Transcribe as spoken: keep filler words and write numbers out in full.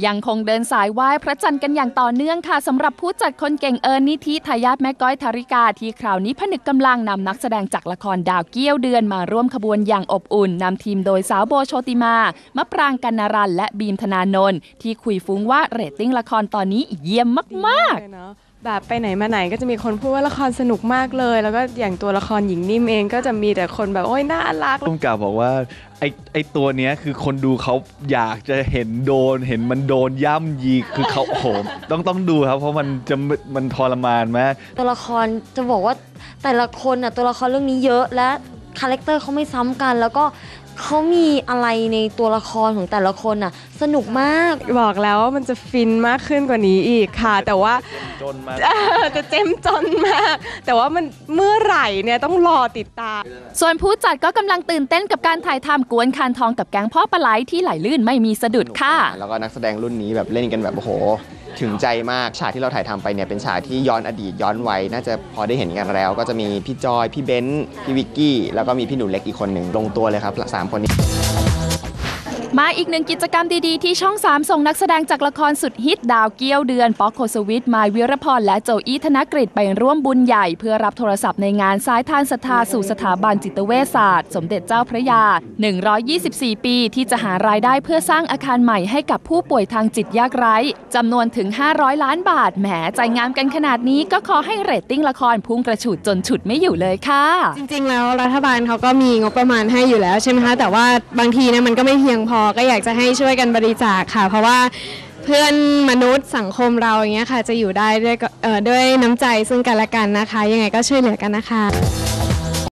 ยังคงเดินสายไหว้พระจันทร์กันอย่างต่อเนื่องค่ะสำหรับผู้จัดคนเก่งเอิญนิธิทายาทแม่ก้อยธาริกาที่คราวนี้ผนึกกำลังนำนักแสดงจากละครดาวเกี้ยวเดือนมาร่วมขบวนอย่างอบอุ่นนำทีมโดยสาวโบโชติมามะปรางกนรันและบีมธนานนท์ที่คุยฟุ้งว่าเรตติ้งละครตอนนี้เยี่ยมมากๆแบบไปไหนมาไหนก็จะมีคนพูดว่าละครสนุกมากเลยแล้วก็อย่างตัวละครหญิงนิ่มเองก็จะมีแต่คนแบบโอ้ยน่ารักตุ้มกล่าวบอกว่าไอไอตัวเนี้ยคือคนดูเขาอยากจะเห็นโดนเห็นมันโดนย่ำยีคือเขาโอ้โหต้องต้องดูครับเพราะมันจะมันทรมานมากตัวละครจะบอกว่าแต่ละคนอ่ะตัวละครเรื่องนี้เยอะและคาแรคเตอร์เขาไม่ซ้ำกันแล้วก็เขามีอะไรในตัวละครของแต่ละคนน่ะสนุกมากบอกแล้วว่ามันจะฟินมากขึ้นกว่านี้อีกค่ะแต่ว่าจนมากจะเจ้มจนมากแต่ว่ามันเมื่อไหร่เนี่ยต้องรอติดตามส่วนผู้จัดก็กำลังตื่นเต้นกับการถ่ายทำกวนคานทองกับแก๊งพ่อปลาไหลที่ไหลลื่นไม่มีสะดุดค่ะแล้วก็นักแสดงรุ่นนี้แบบเล่นกันแบบโอ้โหถึงใจมากฉากที่เราถ่ายทำไปเนี่ยเป็นฉากที่ย้อนอดีตย้อนวัยน่าจะพอได้เห็นกันแล้วก็จะมีพี่จอยพี่เบนซ์พี่วิกกี้แล้วก็มีพี่หนูเล็กอีกคนหนึ่งลงตัวเลยครับสามคนนี้มาอีกหนึ่งกิจกรรมดีๆที่ช่องสามส่งนักแสดงจากละครสุดฮิตดาวเกี้ยวเดือนป๊อกโคสวิทมายวิรพรและโจอี้ธนกฤษไปร่วมบุญใหญ่เพื่อรับโทรศัพท์ในงานสายทานศรัทธาสู่สถาบันจิตเวชศาสตร์สมเด็จเจ้าพระยาหนึ่งร้อยยี่สิบสี่ปีที่จะหารายได้เพื่อสร้างอาคารใหม่ให้กับผู้ป่วยทางจิตยากไร้จำนวนถึงห้าร้อยล้านบาทแหมใจงามกันขนาดนี้ก็ขอให้เรตติ้งละครพุ่งกระฉูดจนฉุดไม่อยู่เลยค่ะจริงๆแล้วรัฐบาลเขาก็มีงบประมาณให้อยู่แล้วใช่ไหมคะแต่ว่าบางทีเนี่ยมันก็ไม่เพียงพอก็อยากจะให้ช่วยกันบริจาคค่ะเพราะว่าเพื่อนมนุษย์สังคมเราอย่างเงี้ยค่ะจะอยู่ได้ด้วยเอ่อด้วยน้ำใจซึ่งกันและกันนะคะยังไงก็ช่วยเหลือกันนะคะ